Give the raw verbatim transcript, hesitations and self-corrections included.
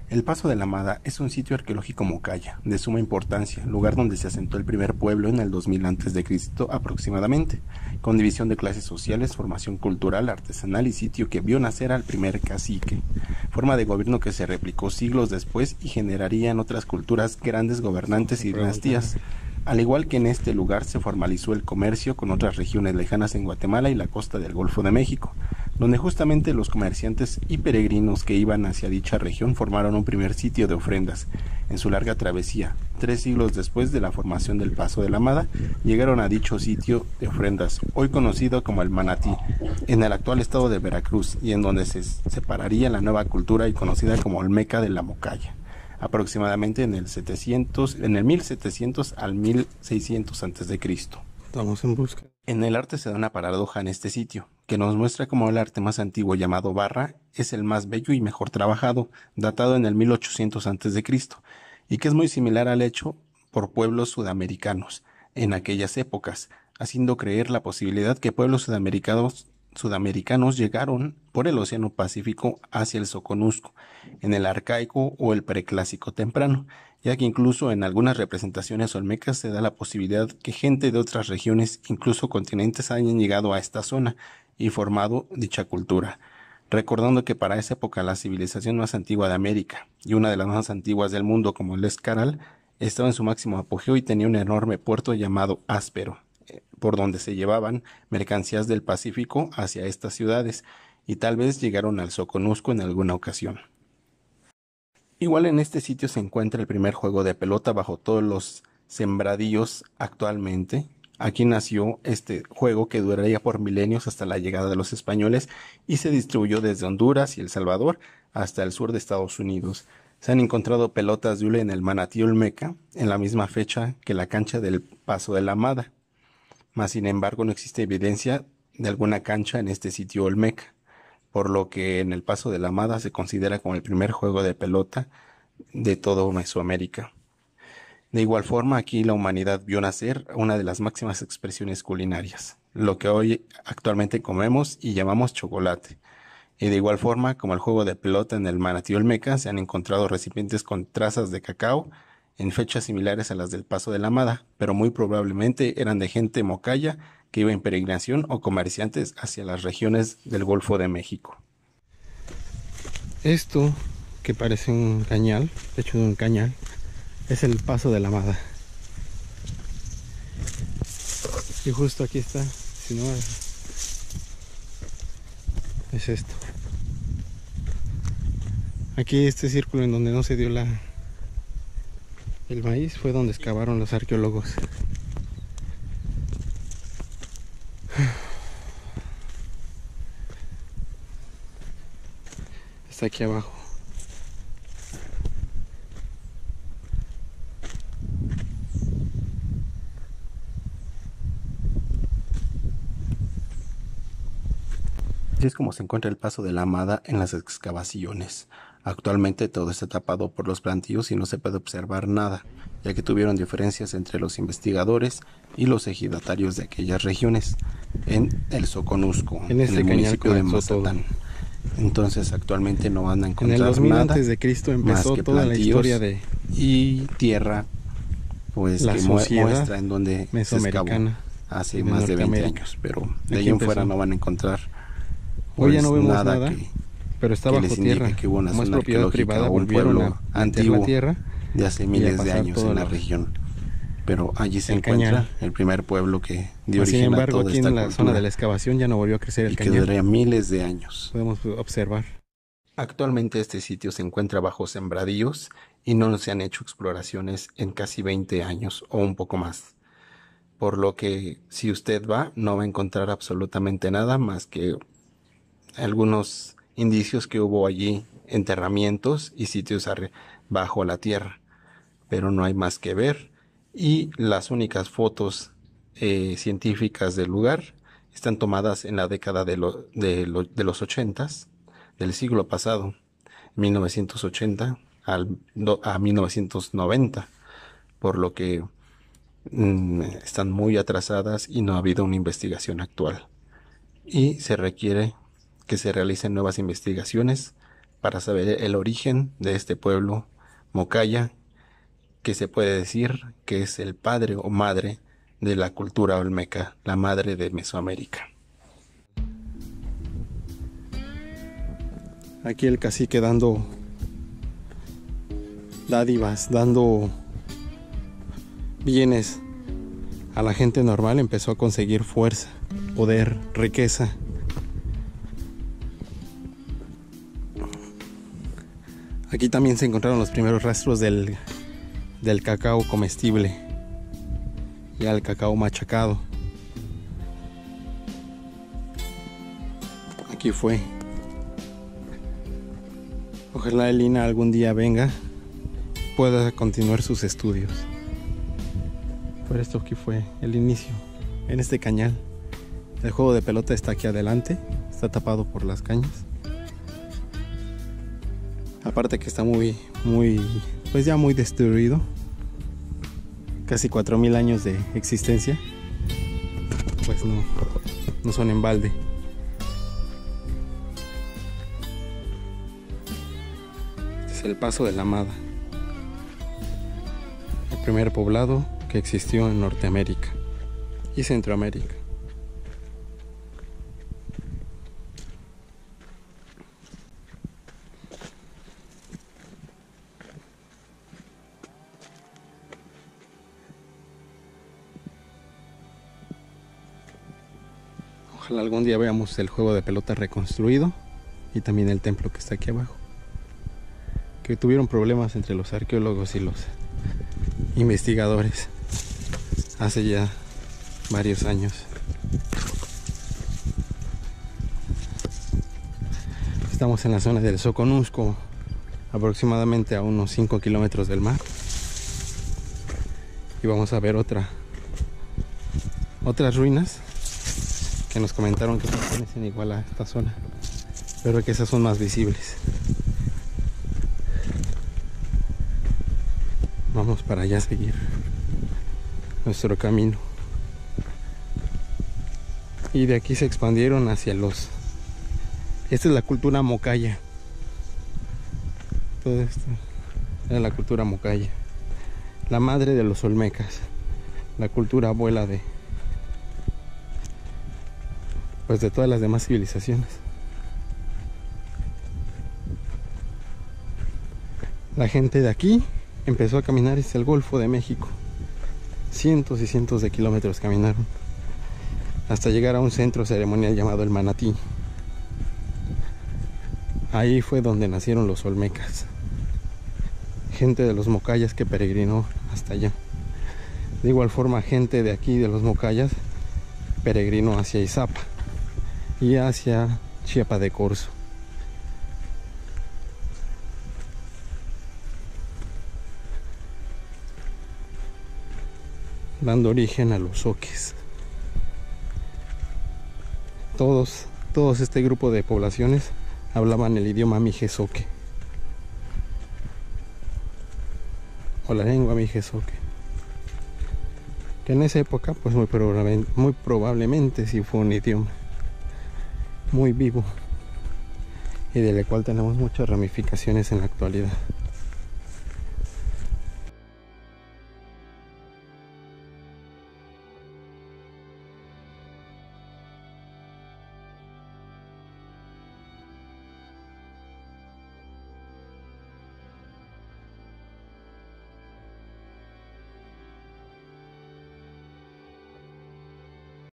El Paso de la Amada es un sitio arqueológico mocaya de suma importancia, lugar donde se asentó el primer pueblo en el dos mil antes de Cristo aproximadamente, con división de clases sociales, formación cultural, artesanal y sitio que vio nacer al primer cacique, forma de gobierno que se replicó siglos después y generaría en otras culturas grandes gobernantes y dinastías. Al igual que en este lugar se formalizó el comercio con otras regiones lejanas en Guatemala y la costa del Golfo de México, donde justamente los comerciantes y peregrinos que iban hacia dicha región formaron un primer sitio de ofrendas. En su larga travesía, tres siglos después de la formación del Paso de la Amada, llegaron a dicho sitio de ofrendas, hoy conocido como el Manatí, en el actual estado de Veracruz, y en donde se separaría la nueva cultura y conocida como Olmeca de la Mocaya, aproximadamente en el setecientos, en el mil setecientos al mil seiscientos antes de Cristo. Estamos en busca. En el arte se da una paradoja en este sitio, que nos muestra cómo el arte más antiguo llamado barra es el más bello y mejor trabajado, datado en el mil ochocientos antes de Cristo, y que es muy similar al hecho por pueblos sudamericanos en aquellas épocas, haciendo creer la posibilidad que pueblos sudamericanos sudamericanos llegaron por el Océano Pacífico hacia el Soconusco, en el arcaico o el preclásico temprano, ya que incluso en algunas representaciones olmecas se da la posibilidad que gente de otras regiones, incluso continentes, hayan llegado a esta zona y formado dicha cultura, recordando que para esa época la civilización más antigua de América y una de las más antiguas del mundo como el Escaral estaba en su máximo apogeo y tenía un enorme puerto llamado Áspero, por donde se llevaban mercancías del Pacífico hacia estas ciudades, y tal vez llegaron al Soconusco en alguna ocasión. Igual en este sitio se encuentra el primer juego de pelota bajo todos los sembradíos actualmente. Aquí nació este juego que duraría por milenios hasta la llegada de los españoles y se distribuyó desde Honduras y El Salvador hasta el sur de Estados Unidos. Se han encontrado pelotas de hule en el Manatí Olmeca en la misma fecha que la cancha del Paso de la Amada. Mas, sin embargo, no existe evidencia de alguna cancha en este sitio Olmeca, por lo que en el Paso de la Amada se considera como el primer juego de pelota de todo Mesoamérica. De igual forma, aquí la humanidad vio nacer una de las máximas expresiones culinarias, lo que hoy actualmente comemos y llamamos chocolate. Y de igual forma, como el juego de pelota en el Manatí Olmeca, se han encontrado recipientes con trazas de cacao en fechas similares a las del Paso de la Amada, pero muy probablemente eran de gente mocaya que iba en peregrinación o comerciantes hacia las regiones del Golfo de México. Esto que parece un cañal, de hecho de un cañal, es el Paso de la Amada. Y justo aquí está, si no es esto. Aquí este círculo en donde no se dio la el maíz fue donde excavaron los arqueólogos. Está aquí abajo. Así es como se encuentra el Paso de la Amada en las excavaciones. Actualmente todo está tapado por los plantíos y no se puede observar nada, ya que tuvieron diferencias entre los investigadores y los ejidatarios de aquellas regiones en el Soconusco, en, este en el municipio de Mazatán. Todo. Entonces actualmente no van a encontrar en el dos mil nada antes de Cristo empezó más que toda la historia de y tierra, pues la que muestra en donde se excavó hace más de veinte años, pero de ahí en fuera no van a encontrar. Hoy ya no vemos nada, nada, que, pero está que bajo tierra. Que hubo una Como es zona propiedad privada, un volvieron pueblo a antiguo la tierra de hace miles de años en la los... región. Pero allí se el encuentra cañal. el primer pueblo que dio Sin origen embargo, a toda aquí esta en la cultura, zona de la excavación ya no volvió a crecer el y cañal. que duraría miles de años. Podemos observar. Actualmente este sitio se encuentra bajo sembradíos y no se han hecho exploraciones en casi veinte años o un poco más. Por lo que si usted va, no va a encontrar absolutamente nada más que algunos indicios que hubo allí, enterramientos y sitios bajo la tierra, pero no hay más que ver, y las únicas fotos eh, científicas del lugar están tomadas en la década de, lo, de, lo, de los ochentas del siglo pasado, mil novecientos ochenta al, a mil novecientos noventa, por lo que mmm, están muy atrasadas y no ha habido una investigación actual, y se requiere que se realicen nuevas investigaciones para saber el origen de este pueblo Mocaya, que se puede decir que es el padre o madre de la cultura olmeca, la madre de Mesoamérica. Aquí el cacique dando dádivas, dando bienes a la gente normal, empezó a conseguir fuerza, poder, riqueza. Aquí también se encontraron los primeros rastros del, del cacao comestible, ya el cacao machacado. Aquí fue. Ojalá Elina algún día venga, pueda continuar sus estudios. Pero esto aquí fue el inicio, en este cañal. El juego de pelota está aquí adelante, está tapado por las cañas. Aparte que está muy, muy, pues ya muy destruido. Casi cuatro mil años de existencia. Pues no, no son en balde. Este es el Paso de la Amada. El primer poblado que existió en Norteamérica y Centroamérica. Ojalá algún día veamos el juego de pelota reconstruido y también el templo que está aquí abajo, que tuvieron problemas entre los arqueólogos y los investigadores hace ya varios años. Estamos en la zona del Soconusco, aproximadamente a unos cinco kilómetros del mar, y vamos a ver otra otras ruinas que nos comentaron que pertenecen igual a esta zona, pero que esas son más visibles. Vamos para allá a seguir nuestro camino. Y de aquí se expandieron hacia los... Esta es la cultura Mocaya. Todo esto es la cultura Mocaya, la madre de los olmecas, la cultura abuela de pues de todas las demás civilizaciones. La gente de aquí empezó a caminar hacia el Golfo de México. Cientos y cientos de kilómetros caminaron hasta llegar a un centro ceremonial llamado el Manatí. Ahí fue donde nacieron los olmecas, gente de los Mocayas que peregrinó hasta allá. De igual forma, gente de aquí, de los Mocayas, peregrinó hacia Izapa y hacia Chiapa de Corzo. Dando origen a los zoques. Todos, todos este grupo de poblaciones hablaban el idioma Mijezoque, o la lengua Mijezoque, que en esa época pues muy probablemente, muy probablemente sí fue un idioma muy vivo y del cual tenemos muchas ramificaciones en la actualidad.